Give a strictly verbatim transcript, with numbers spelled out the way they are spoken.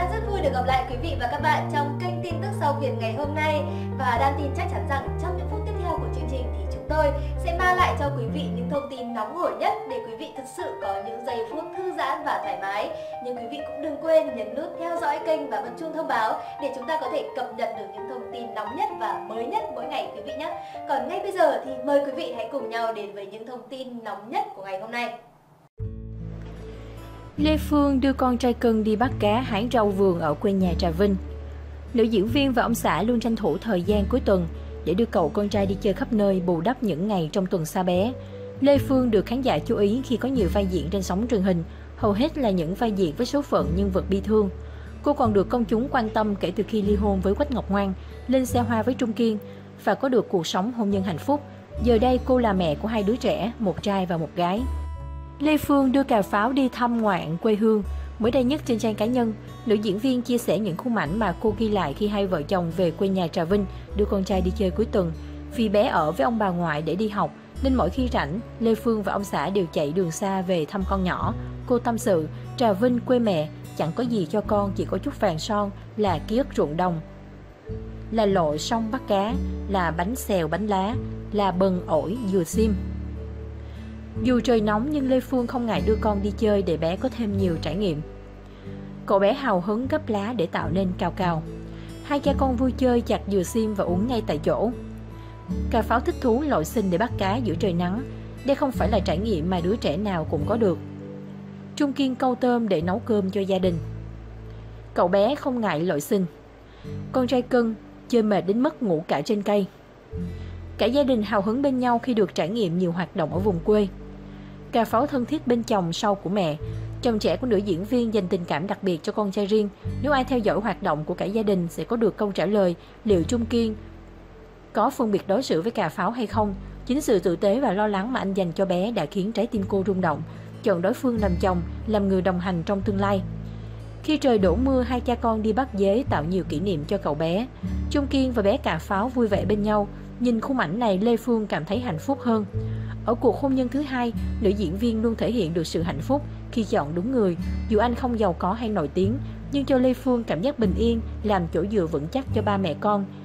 Đan rất vui được gặp lại quý vị và các bạn trong kênh tin tức sau Việt ngày hôm nay. Và Đan tin chắc chắn rằng trong những phút tiếp theo của chương trình thì chúng tôi sẽ mang lại cho quý vị những thông tin nóng hổi nhất để quý vị thực sự có những giây phút thư giãn và thoải mái. Nhưng quý vị cũng đừng quên nhấn nút theo dõi kênh và bật chuông thông báo để chúng ta có thể cập nhật được những thông tin nóng nhất và mới nhất mỗi ngày quý vị nhé. Còn ngay bây giờ thì mời quý vị hãy cùng nhau đến với những thông tin nóng nhất của ngày hôm nay. Lê Phương đưa con trai cưng đi bắt cá hái rau vườn ở quê nhà Trà Vinh. Nữ diễn viên và ông xã luôn tranh thủ thời gian cuối tuần để đưa cậu con trai đi chơi khắp nơi, bù đắp những ngày trong tuần xa bé. Lê Phương được khán giả chú ý khi có nhiều vai diễn trên sóng truyền hình, hầu hết là những vai diễn với số phận nhân vật bi thương. Cô còn được công chúng quan tâm kể từ khi ly hôn với Quách Ngọc Ngoan, lên xe hoa với Trung Kiên và có được cuộc sống hôn nhân hạnh phúc. Giờ đây cô là mẹ của hai đứa trẻ, một trai và một gái. Lê Phương đưa cà pháo đi thăm ngoạn quê hương. Mới đây nhất trên trang cá nhân, nữ diễn viên chia sẻ những khung ảnh mà cô ghi lại khi hai vợ chồng về quê nhà Trà Vinh đưa con trai đi chơi cuối tuần. Vì bé ở với ông bà ngoại để đi học, nên mỗi khi rảnh, Lê Phương và ông xã đều chạy đường xa về thăm con nhỏ. Cô tâm sự, Trà Vinh quê mẹ, chẳng có gì cho con, chỉ có chút vàng son là ký ức ruộng đồng, là lội sông bắt cá, là bánh xèo bánh lá, là bần ổi dừa sim. Dù trời nóng nhưng Lê Phương không ngại đưa con đi chơi để bé có thêm nhiều trải nghiệm. Cậu bé hào hứng gấp lá để tạo nên cao cao. Hai cha con vui chơi chặt dừa sim và uống ngay tại chỗ. Cà Pháo thích thú lội xình để bắt cá giữa trời nắng. Đây không phải là trải nghiệm mà đứa trẻ nào cũng có được. Trung Kiên câu tôm để nấu cơm cho gia đình. Cậu bé không ngại lội xình. Con trai cưng chơi mệt đến mức ngủ cả trên cây. Cả gia đình hào hứng bên nhau khi được trải nghiệm nhiều hoạt động ở vùng quê. Cà Pháo thân thiết bên chồng sau của mẹ. Chồng trẻ của nữ diễn viên dành tình cảm đặc biệt cho con trai riêng. Nếu ai theo dõi hoạt động của cả gia đình sẽ có được câu trả lời liệu Trung Kiên có phân biệt đối xử với Cà Pháo hay không. Chính sự tử tế và lo lắng mà anh dành cho bé đã khiến trái tim cô rung động, chọn đối phương làm chồng, làm người đồng hành trong tương lai. Khi trời đổ mưa, hai cha con đi bắt dế tạo nhiều kỷ niệm cho cậu bé. Trung Kiên và bé Cà Pháo vui vẻ bên nhau. Nhìn khung ảnh này, Lê Phương cảm thấy hạnh phúc hơn. Ở cuộc hôn nhân thứ hai, nữ diễn viên luôn thể hiện được sự hạnh phúc khi chọn đúng người. Dù anh không giàu có hay nổi tiếng, nhưng cho Lê Phương cảm giác bình yên, làm chỗ dựa vững chắc cho ba mẹ con.